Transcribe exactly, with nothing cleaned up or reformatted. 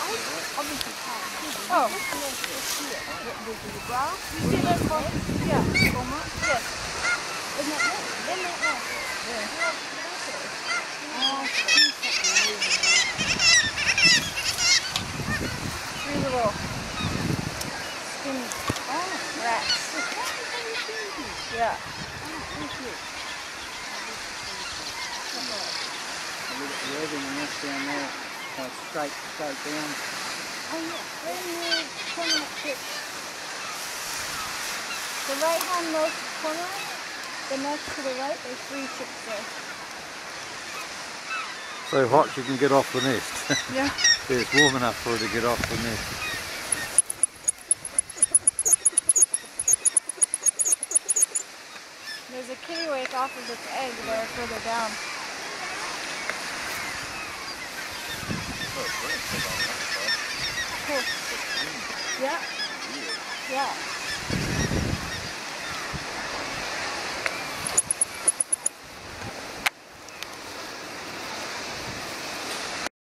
obviously can't. Oh. With the grass. You see those ones? Yeah. Yes. Isn't that nice? Isn't that nice? Yeah. Oh, Three little skinny oh, rats. Yeah. oh, thank you. You're having a nest down there, uh, straight, straight down. Oh, yeah. Very near corner chip. The right-hand most corner, the next to the right, there's three chips there. So hot she can get off the nest. Yeah. Yeah, it's warm enough for her to get off the nest. There's a kittiwake off of its egg there further down. Cool. Yeah. Yeah.